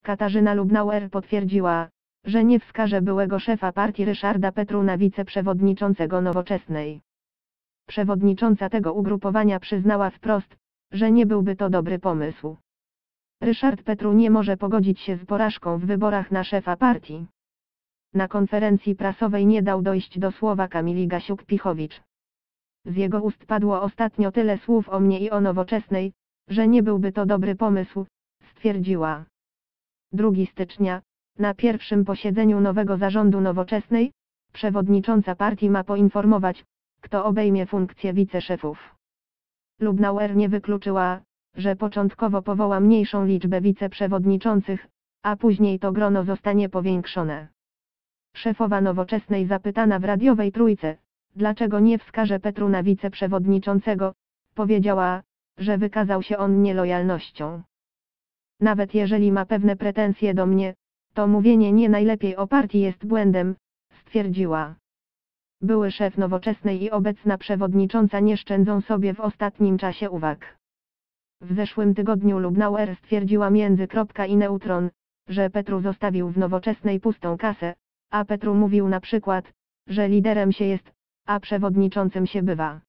Katarzyna Lubnauer potwierdziła, że nie wskaże byłego szefa partii Ryszarda Petru na wiceprzewodniczącego Nowoczesnej. Przewodnicząca tego ugrupowania przyznała wprost, że nie byłby to dobry pomysł. Ryszard Petru nie może pogodzić się z porażką w wyborach na szefa partii. Na konferencji prasowej nie dał dojść do słowa Kamili Gasiuk-Pichowicz. Z jego ust padło ostatnio tyle słów o mnie i o Nowoczesnej, że nie byłby to dobry pomysł, stwierdziła. 2 stycznia, na pierwszym posiedzeniu nowego zarządu Nowoczesnej, przewodnicząca partii ma poinformować, kto obejmie funkcję wiceszefów. Lubnauer nie wykluczyła, że początkowo powoła mniejszą liczbę wiceprzewodniczących, a później to grono zostanie powiększone. Szefowa Nowoczesnej zapytana w radiowej Trójce, dlaczego nie wskaże Petru na wiceprzewodniczącego, powiedziała, że wykazał się on nielojalnością. Nawet jeżeli ma pewne pretensje do mnie, to mówienie nie najlepiej o partii jest błędem, stwierdziła. Były szef Nowoczesnej i obecna przewodnicząca nie szczędzą sobie w ostatnim czasie uwag. W zeszłym tygodniu Lubnauer stwierdziła między kropka i neutron, że Petru zostawił w Nowoczesnej pustą kasę, a Petru mówił na przykład, że liderem się jest, a przewodniczącym się bywa.